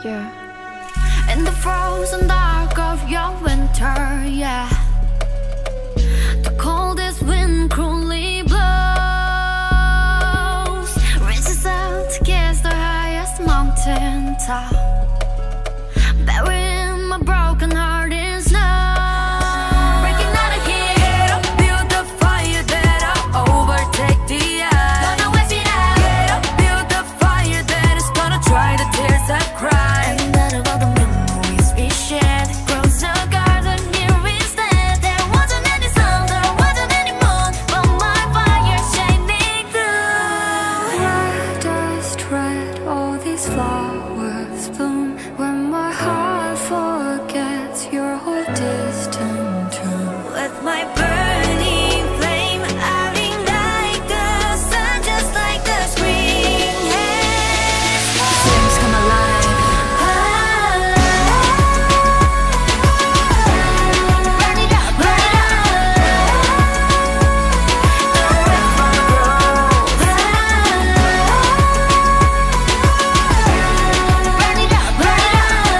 Yeah. In the frozen dark of your winter, yeah. The coldest wind cruelly blows, reaches out to kiss the highest mountain top, burying my broken heart in snow. Breaking out of here, build the fire that I'll overtake the ice. Gonna wait it out. Get up, build the fire that is gonna dry the tears I've cried. And out of all the memories we shared, grows a garden here instead. There wasn't any sun, there wasn't any moon, but my fire shining through. Why does red all these flowers bloom when my heart forgets your whole distant tune? With my burning flame, I'll ignite the sun just like the spring has. Flames come alive. Burn it up, burn it up. The red fire grows. Burn it up, burn it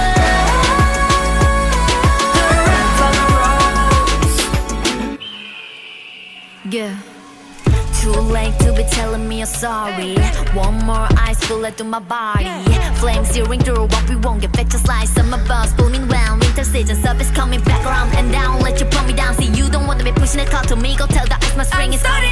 up. The red fire grows. Yeah. Too late to be telling me you're sorry. One more ice bullet through my body. Flames searing through what we won't get fed, just like summer buzz booming round. Winter season stuff is coming back around and down. Let you pull me down. See, you don't wanna be pushing it, talk to me. Go tell the ice my spring is starting.